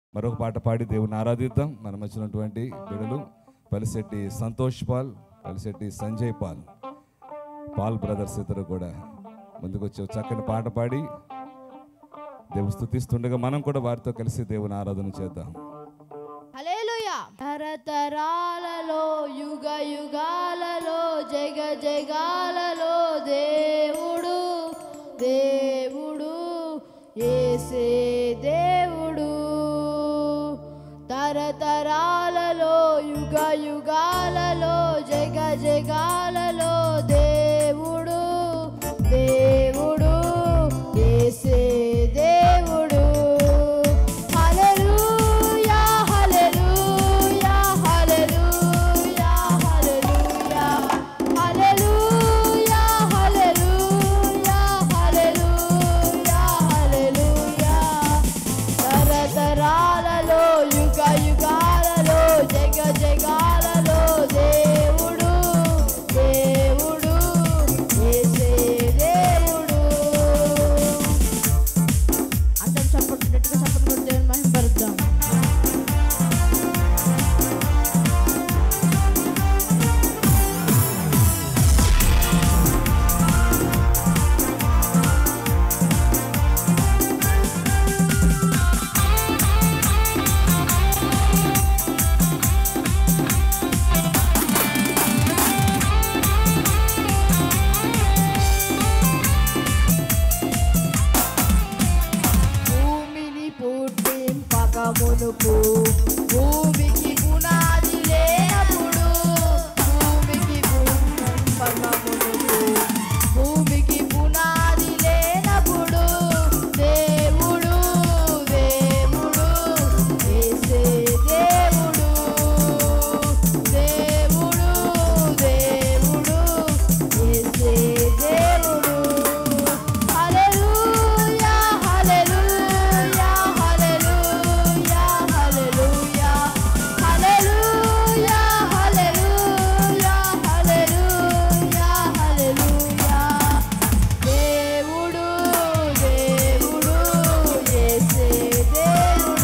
మరొక పాట పాడి దేవుని ఆరాధిద్దాం. మనం వచ్చినటువంటి బిడ్డలు Palisetti Santosh Paul, Palisetti Sanjay Paul brothers ఇద్దరు కూడా ముందుకు వచ్చి చక్కని పాట పాడి దేవుని స్తుతిస్తుండగా మనం కూడా వారితో కలిసి దేవుని ఆరాధన చేద్దాం. హల్లెలూయా. తరతరాలలో యుగ యుగాలలో జగ జగాలలో దేవుడు దేవుడు యేసే దేవుడు. తరతరాలలో యుగ యుగాలలో జగ జగాలలో దేవుడు దేవుడు యేసే దేవుడు. హల్లెలూయా హల్లెలూయా హల్లెలూయా హల్లెలూయా హల్లెలూయా హల్లెలూయా హల్లెలూయా హల్లెలూయా. తరతరాలలో యుగ యుగాలలో జగ జగాలలో దేవుడు దేవుడు యేసే దేవుడు. అందరం చప్పట్లు గట్టిగా చప్పట్లు కొట్టి దేవుని మహిమపరుద్దాం. భూమిని పుట్టింపక మునుపు భూమికి పునాది లేనప్పుడు భూమికి పుట్టింపక మునుపు భూమికి పునాది లేనప్పుడు దేవుడు దేవుడు యేసే దేవుడు దేవుడు దేవుడు యేసే దేవుడు. హల్లెలూయా హల్లెలూయా హల్లెలూయా హల్లెలూయా హల్లెలూయా హల్లెలూయా హల్లెలూయా హల్లెలూయా. దేవుడు దేవుడు యేసే దేవుడు.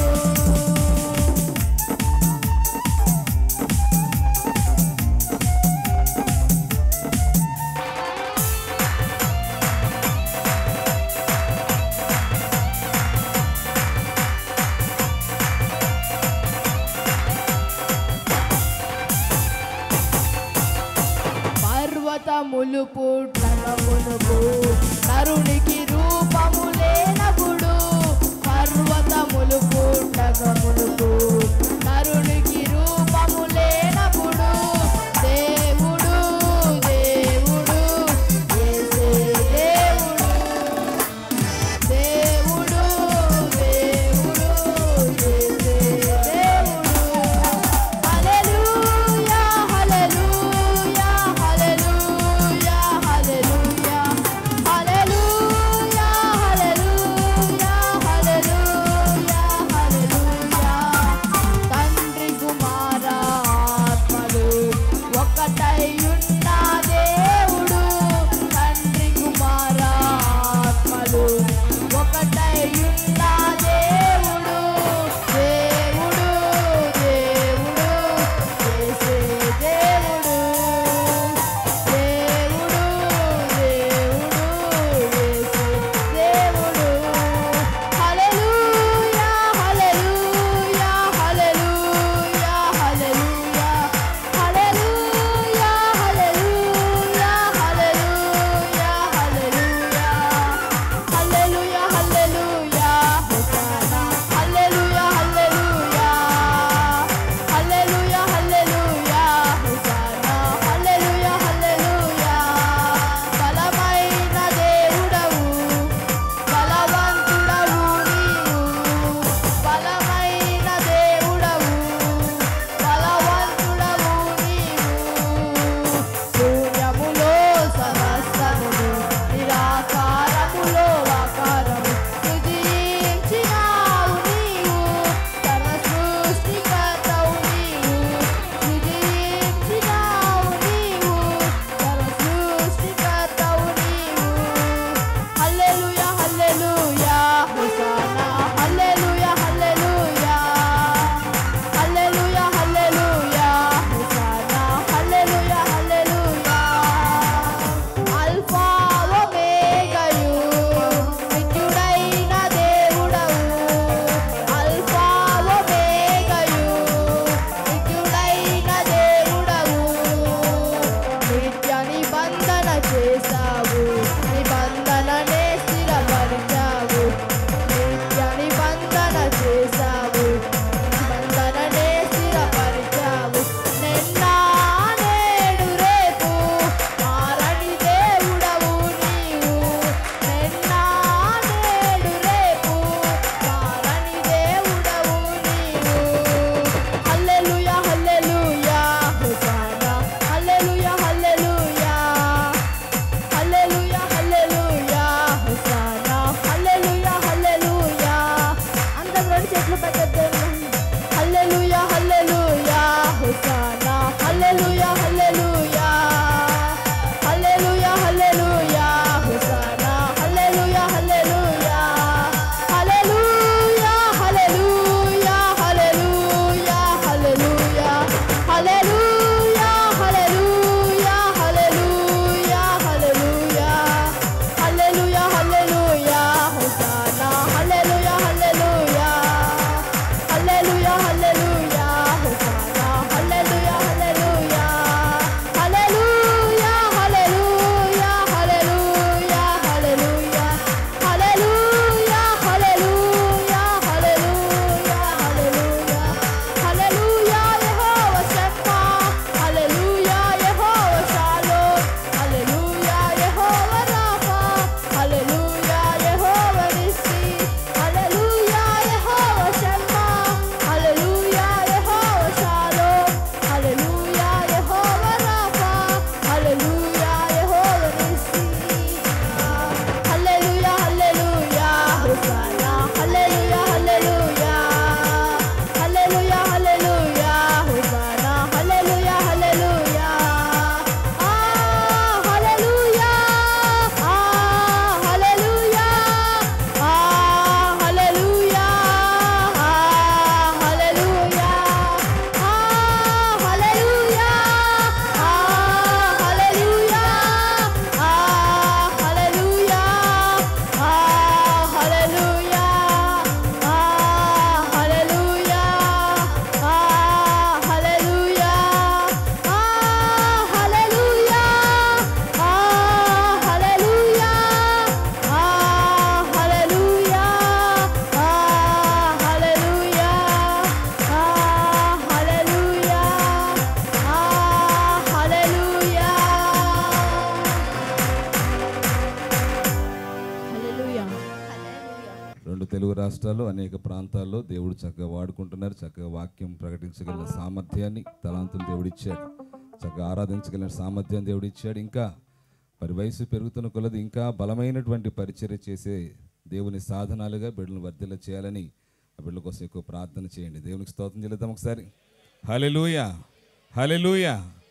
పర్వతములు పుట్టక మునుపు నరునికి రూపము లేనప్పుడు పర్వతములు పుట్టక మునుపు నరునికి రూపము లేనప్పుడు దేవుడు దేవుడు యేసే దేవుడు దేవుడు దేవుడు యేసే దేవుడు. హల్లెలూయా హల్లెలూయా హల్లెలూయా హల్లెలూయా హల్లెలూయా హల్లెలూయా తెలుగు రాష్ట్రాల్లో అనేక ప్రాంతాల్లో దేవుడు చక్కగా వాడుకుంటున్నారు. చక్కగా వాక్యం ప్రకటించగలిగిన సామర్థ్యాన్ని, తలాంతులు దేవుడిచ్చాడు. చక్కగా ఆరాధించగలిగిన సామర్థ్యాన్ని దేవుడిచ్చాడు. ఇంకా మరి వయసు పెరుగుతున్న కొలది ఇంకా బలమైనటువంటి పరిచర్య చేసే దేవుని సాధనాలుగా బిడ్డలను వర్ధిల్ల చేయాలని ఆ బిడ్డల కోసం ఎక్కువ ప్రార్థన చేయండి. దేవునికి స్తోత్రం చెల్లిద్దాం ఒకసారి. హల్లెలూయా, హల్లెలూయా.